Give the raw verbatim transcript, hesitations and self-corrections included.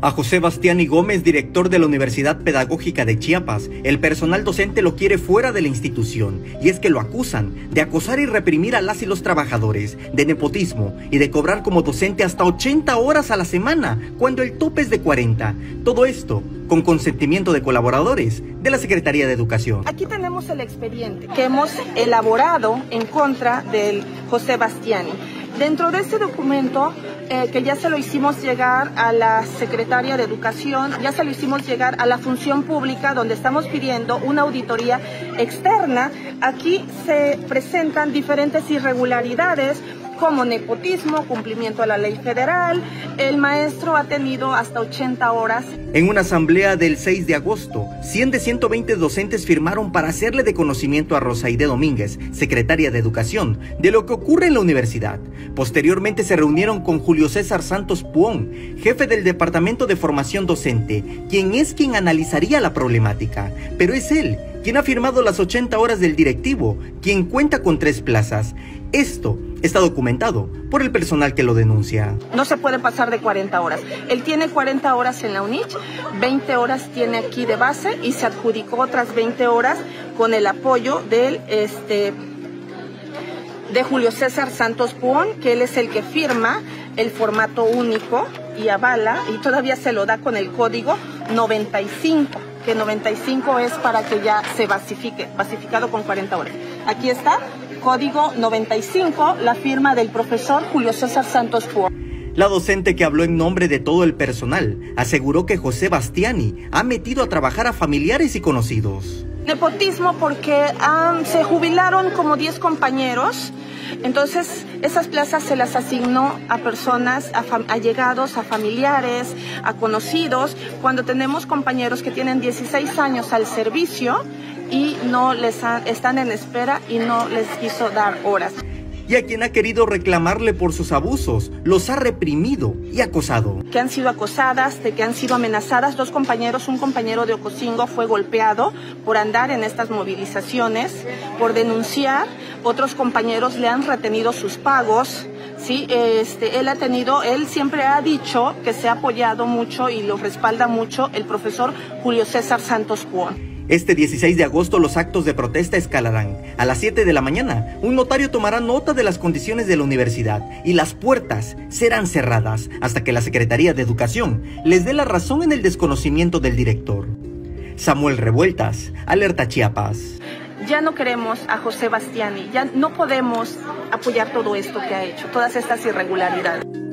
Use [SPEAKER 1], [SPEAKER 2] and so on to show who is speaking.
[SPEAKER 1] A José Bastiani Gómez, director de la Universidad Pedagógica de Chiapas, el personal docente lo quiere fuera de la institución, y es que lo acusan de acosar y reprimir a las y los trabajadores, de nepotismo y de cobrar como docente hasta ochenta horas a la semana, cuando el tope es de cuarenta. Todo esto con consentimiento de colaboradores de la Secretaría de Educación.
[SPEAKER 2] Aquí tenemos el expediente que hemos elaborado en contra del José Bastiani. Dentro de este documento, eh, que ya se lo hicimos llegar a la Secretaría de Educación, ya se lo hicimos llegar a la Función Pública, donde estamos pidiendo una auditoría externa. Aquí se presentan diferentes irregularidades, como nepotismo, cumplimiento a la ley federal. El maestro ha tenido hasta ochenta horas.
[SPEAKER 1] En una asamblea del seis de agosto, cien de ciento veinte docentes firmaron para hacerle de conocimiento a Rosaide Domínguez, secretaria de Educación, de lo que ocurre en la universidad. Posteriormente se reunieron con Julio César Santos Puón, jefe del Departamento de Formación Docente, quien es quien analizaría la problemática, pero es él quien ha firmado las ochenta horas del directivo, quien cuenta con tres plazas. Esto está documentado por el personal que lo denuncia.
[SPEAKER 2] No se puede pasar de cuarenta horas. Él tiene cuarenta horas en la U N I C H, veinte horas tiene aquí de base y se adjudicó otras veinte horas con el apoyo del este de Julio César Santos Puón, que él es el que firma el formato único y avala, y todavía se lo da con el código noventa y cinco, que noventa y cinco es para que ya se basifique, basificado con cuarenta horas. Aquí está, código noventa y cinco, la firma del profesor Julio César Santos Puón.
[SPEAKER 1] La docente, que habló en nombre de todo el personal, aseguró que José Bastiani ha metido a trabajar a familiares y conocidos.
[SPEAKER 2] Nepotismo porque um, se jubilaron como diez compañeros, entonces esas plazas se las asignó a personas, a allegados, a familiares, a conocidos, cuando tenemos compañeros que tienen dieciséis años al servicio y no les han, están en espera y no les quiso dar horas.
[SPEAKER 1] Y a quien ha querido reclamarle por sus abusos, los ha reprimido y acosado.
[SPEAKER 2] Que han sido acosadas, de que han sido amenazadas. Dos compañeros, un compañero de Ocosingo fue golpeado por andar en estas movilizaciones, por denunciar. Otros compañeros le han retenido sus pagos. Sí, este, él ha tenido, él siempre ha dicho que se ha apoyado mucho y lo respalda mucho el profesor Julio César Santos Puón.
[SPEAKER 1] Este dieciséis de agosto los actos de protesta escalarán. A las siete de la mañana, un notario tomará nota de las condiciones de la universidad y las puertas serán cerradas hasta que la Secretaría de Educación les dé la razón en el desconocimiento del director. Samuel Revueltas, Alerta Chiapas.
[SPEAKER 2] Ya no queremos a José Bastiani, ya no podemos apoyar todo esto que ha hecho, todas estas irregularidades.